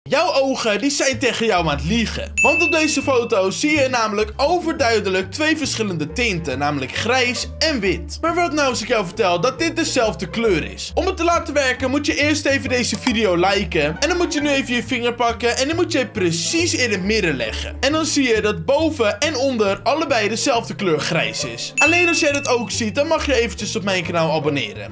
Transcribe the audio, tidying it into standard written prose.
Jouw ogen die zijn tegen jou aan het liegen. Want op deze foto zie je namelijk overduidelijk twee verschillende tinten, namelijk grijs en wit. Maar wat nou als ik jou vertel dat dit dezelfde kleur is? Om het te laten werken moet je eerst even deze video liken. En dan moet je nu even je vinger pakken en die moet je precies in het midden leggen. En dan zie je dat boven en onder allebei dezelfde kleur grijs is. Alleen als jij dat ook ziet, dan mag je eventjes op mijn kanaal abonneren.